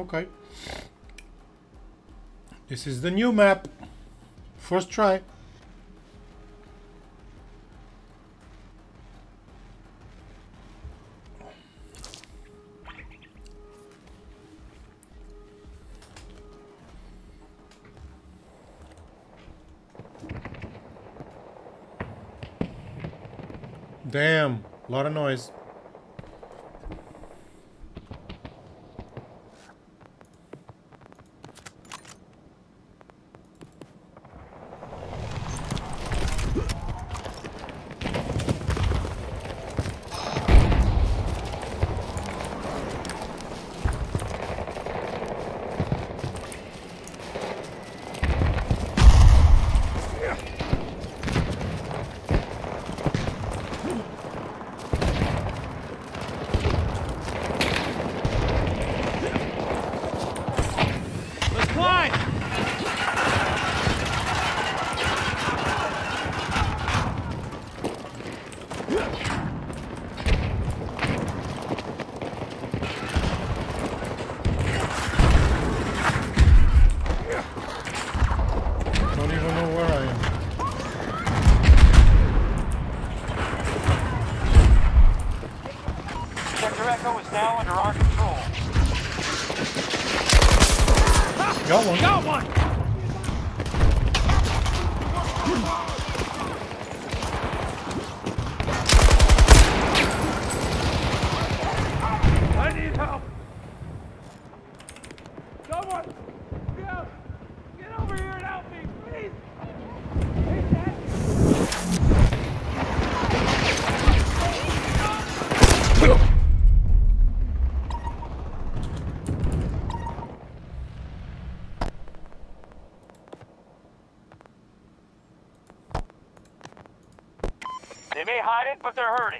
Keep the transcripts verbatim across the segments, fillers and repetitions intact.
Okay. This is the new map. First try. Damn, a lot of noise. Got one. Got one. I need help. Someone, get, get over here and help me, please. They may hide it, but they're hurting.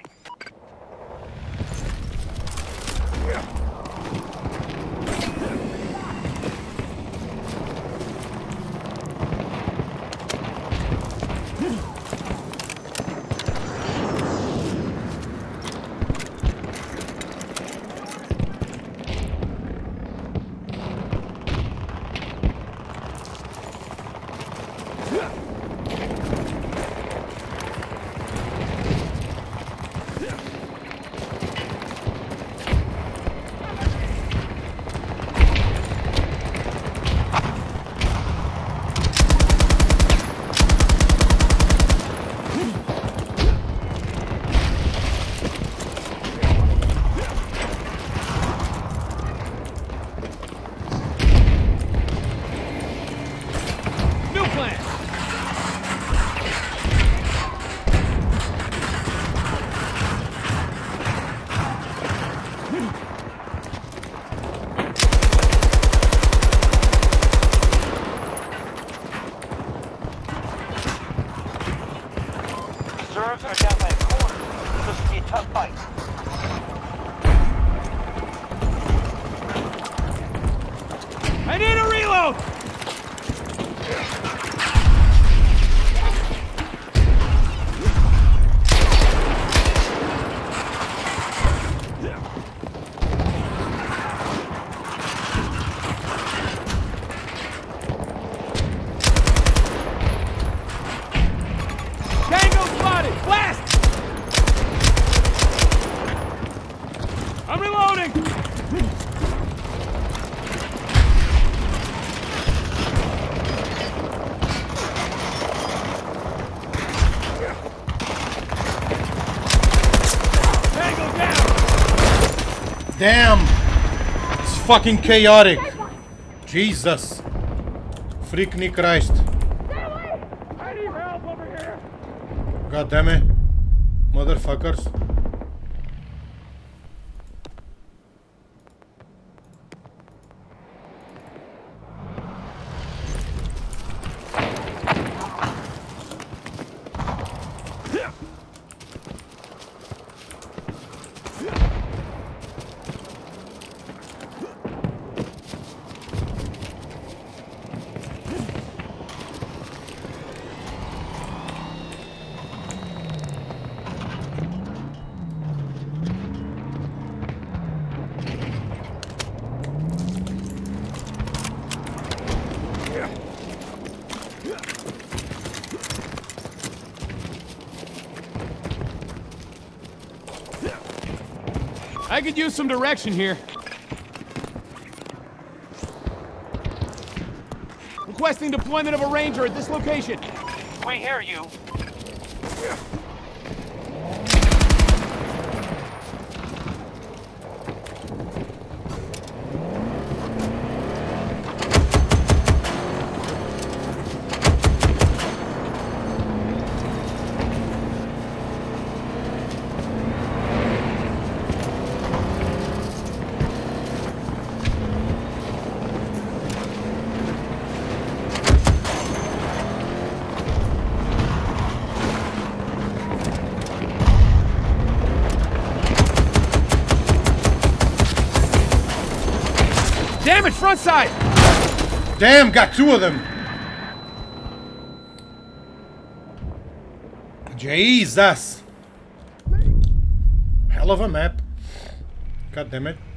Reserves are down by a quarter. This will be a tough fight. I need a reload! I'm reloading! Tango down! Damn! It's fucking chaotic! Jesus! Freaking Christ! I need help over here! God damn it! Motherfuckers! I could use some direction here. Requesting deployment of a ranger at this location. We hear you. Damage front side! Damn, got two of them. Jesus. Hell of a map. God damn it.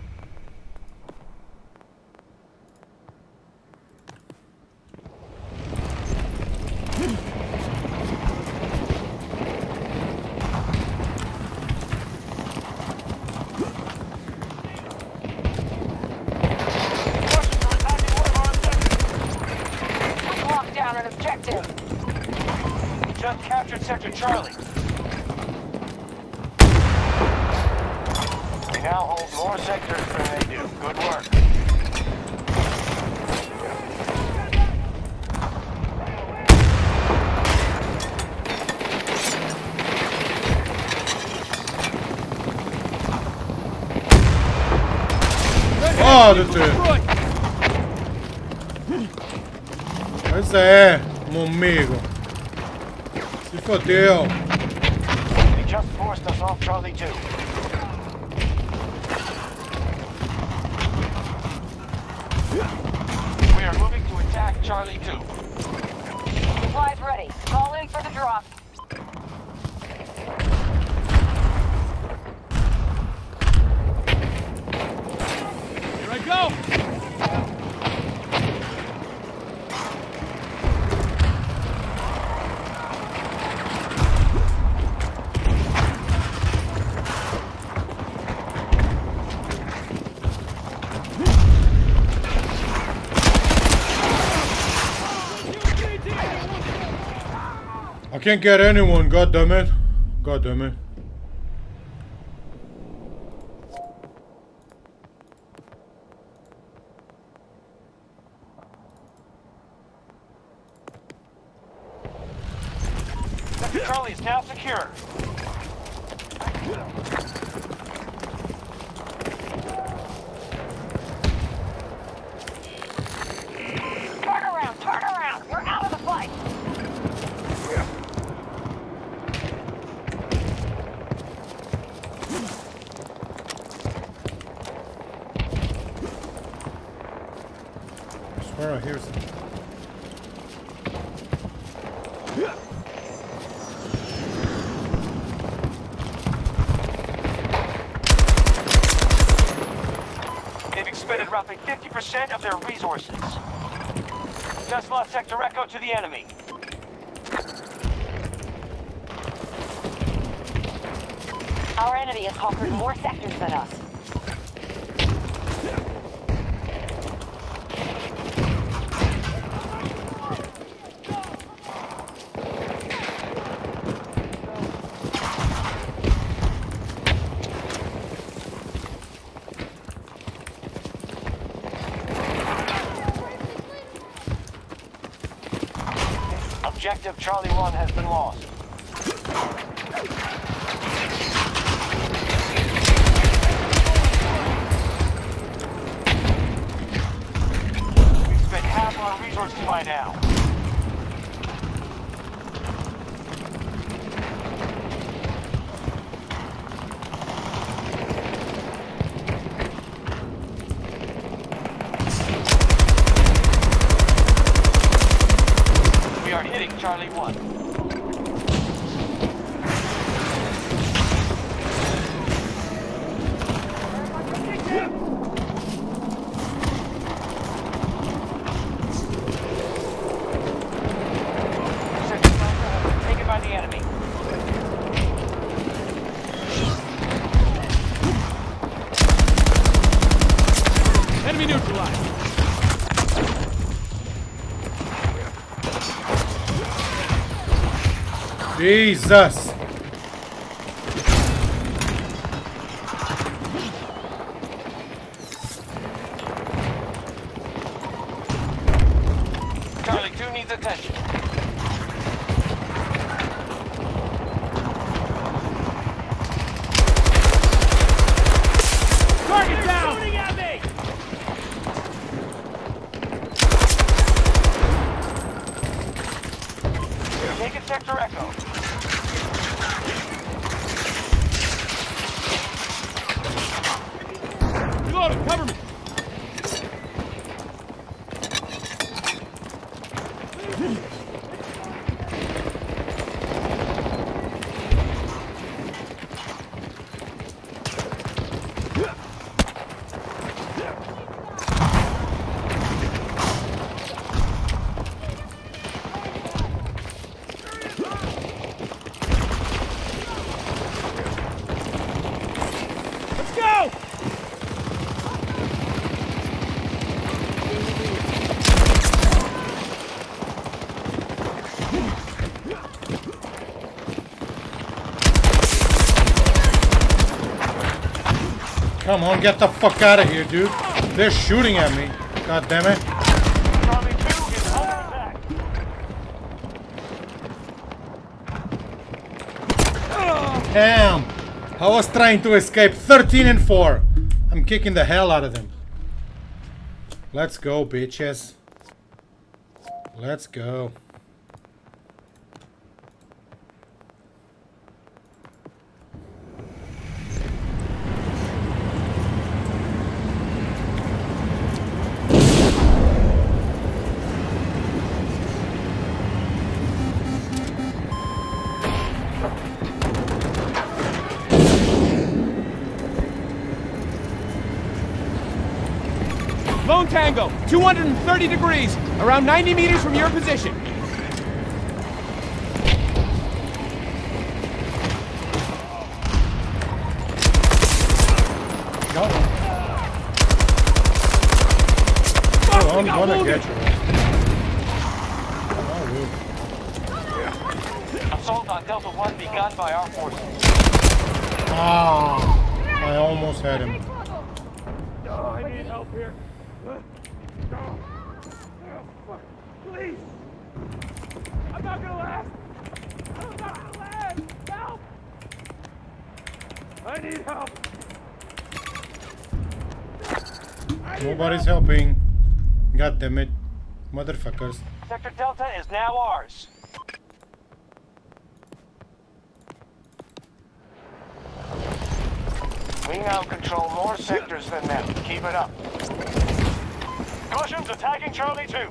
Just captured Sector Charlie. We now hold more sectors than they do. Good work. Oh, that's it. Pois é, meu amigo. Se fodeu. They just forced us off Charlie two. We are moving to attack Charlie two. Supplies ready. Call in for the drop. Here I go! I can't get anyone, god damn it. God damn it. Sector Charlie is now secure. Turn around, turn around. We're out of the fight. I swear I hear something. They've expended roughly fifty percent of their resources. Just lost Sector Echo to the enemy. Our enemy has conquered more sectors than us. Objective Charlie one has been lost. We've spent half our resources by now. We are hitting Charlie one. Taken by the enemy. Jesus! Charlie two needs attention. Target down! Shooting at me! Taking Sector Echo. Reloading, cover me! Let's go! Come on, get the fuck out of here, dude. They're shooting at me. God damn it. Charlie two is under attack. Damn. I was trying to escape. thirteen and four. I'm kicking the hell out of them. Let's go, bitches. Let's go. Lone Tango, two hundred thirty degrees, around ninety meters from your position. No. Oh, I'm gonna get you. Oh, Assault on Delta one begun by our forces. ah, I almost had him. Oh, I need help here. Uh, oh, oh, fuck. Please! I'm not gonna last! I'm not gonna last! Help! I need help! I need Nobody's help. helping. God damn it. Motherfuckers. Sector Delta is now ours. We now control more sectors than them. Keep it up. Russians attacking Charlie two.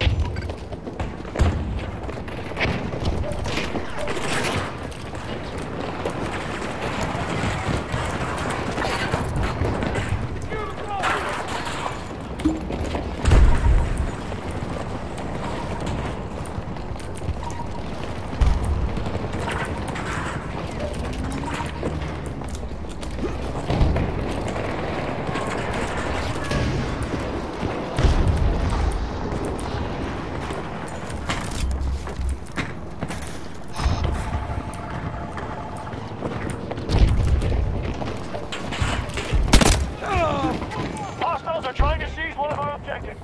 Hostiles are trying to seize one of our objectives.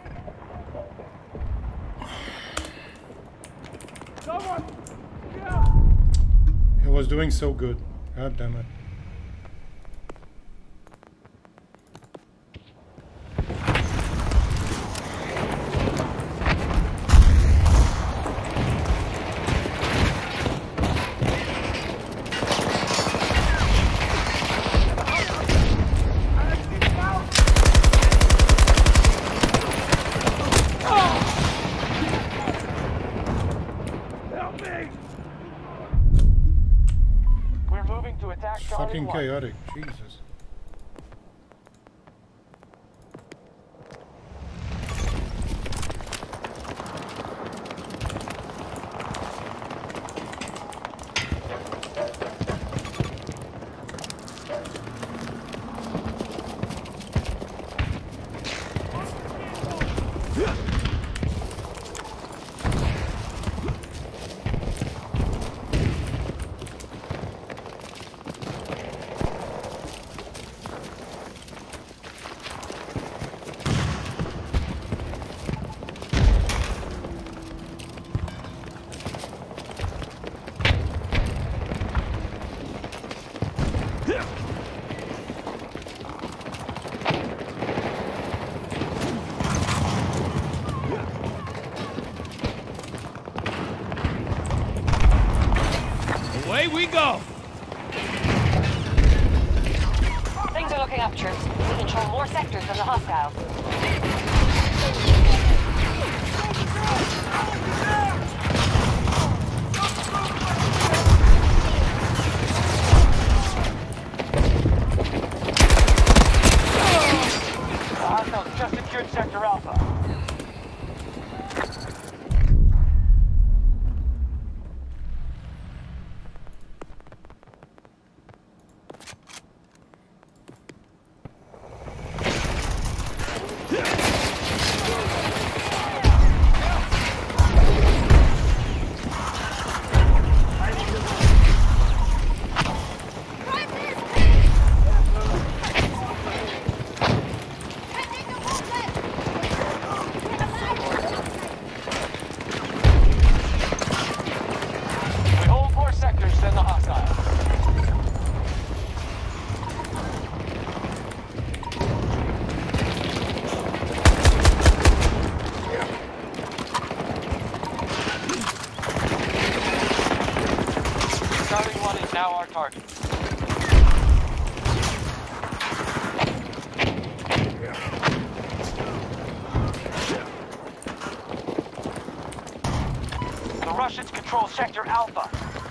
Someone! Yeah. It was doing so good. God damn it. Help me! We're moving to attack Charlie Fucking one. chaotic. Jesus. we go! Things are looking up, troops. We control more sectors than the hostiles. The hostiles just secured Sector Alpha. Now our target. The Russians control Sector Alpha.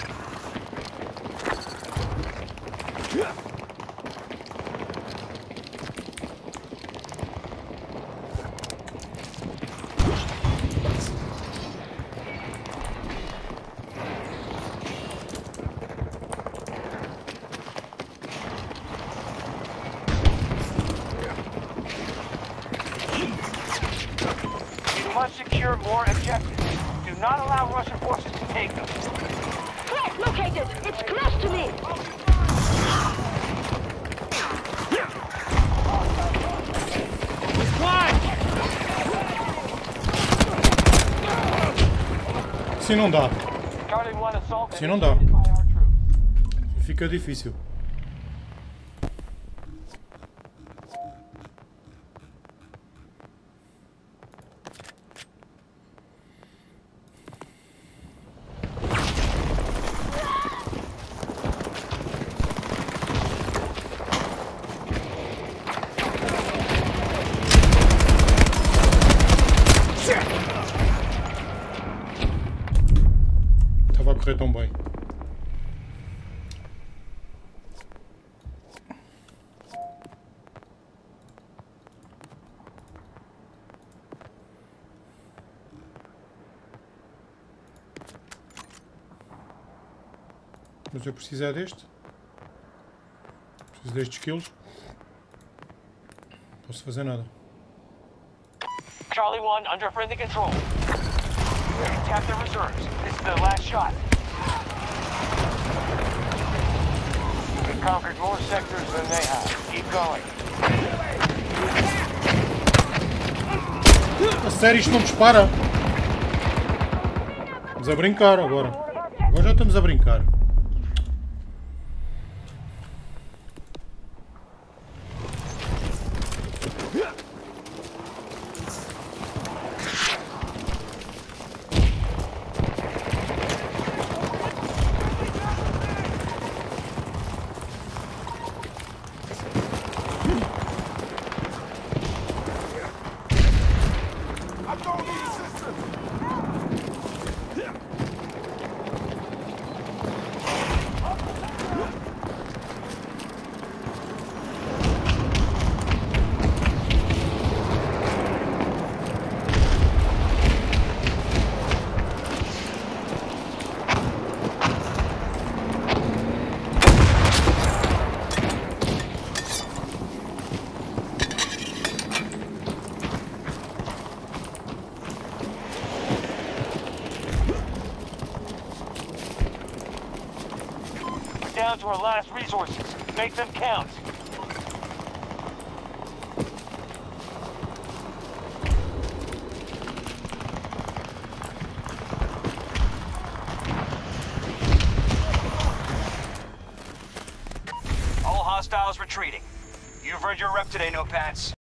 Must secure more objectives. Do not allow Russian forces to take them. Threat located! It's close to me! Se não dá. Charlie one assault Se não dá. initiated by our troops. Fica difícil. Estava a correr tão bem. Mas eu preciso é deste. Preciso destes kills. Não posso fazer nada. Charlie one under friendly control. Tap the reserves. This is the last shot. We've conquered more sectors than they have. Keep going. A sério, isto não dispara? Estamos a brincar agora. Agora já estamos a brincar. Down to our last resources. Make them count. All hostiles retreating. You've earned your rep today, Notepads.